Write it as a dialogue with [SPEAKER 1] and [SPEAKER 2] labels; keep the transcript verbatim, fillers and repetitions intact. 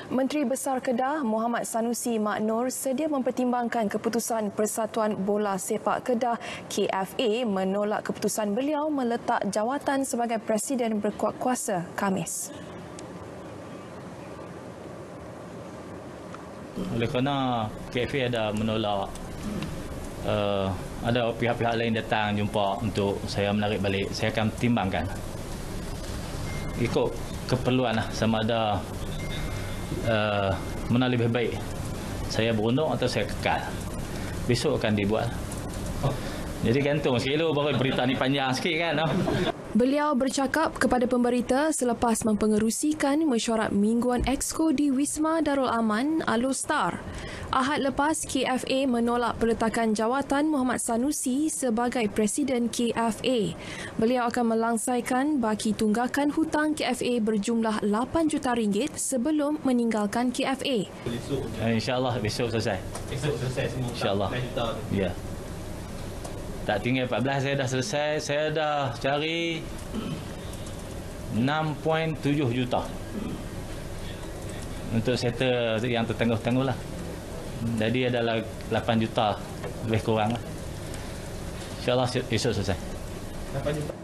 [SPEAKER 1] Menteri Besar Kedah Muhammad Sanusi Maknur sedia mempertimbangkan keputusan Persatuan Bola Sepak Kedah K F A menolak keputusan beliau meletak jawatan sebagai Presiden berkuat kuasa Khamis.
[SPEAKER 2] Oleh kerana K F A ada menolak, uh, ada pihak-pihak lain datang jumpa untuk saya menarik balik, saya akan timbangkan. Ikut keperluan lah, sama ada uh, mana lebih baik, saya berunding atau saya kekal. Besok akan dibuat. Jadi gantung sikit dulu, baru berita ni panjang sikit kan. No?
[SPEAKER 1] Beliau bercakap kepada pemberita selepas mempengerusikan mesyuarat mingguan Exco di Wisma Darul Aman, Alor-Star. Ahad lepas, K F A menolak peletakan jawatan Muhammad Sanusi sebagai Presiden K F A. Beliau akan melangsaikan baki tunggakan hutang K F A berjumlah lapan juta ringgit sebelum meninggalkan K F A.
[SPEAKER 2] InsyaAllah besok selesai.
[SPEAKER 3] Besok selesai semua.
[SPEAKER 2] InsyaAllah. Ya. Tak tinggal empat belas saya dah selesai. Saya dah cari enam perpuluhan tujuh juta untuk settle yang tertangguh-tangguh lah. Jadi adalah lapan juta lebih kurang lah. InsyaAllah esok selesai.
[SPEAKER 3] lapan juta.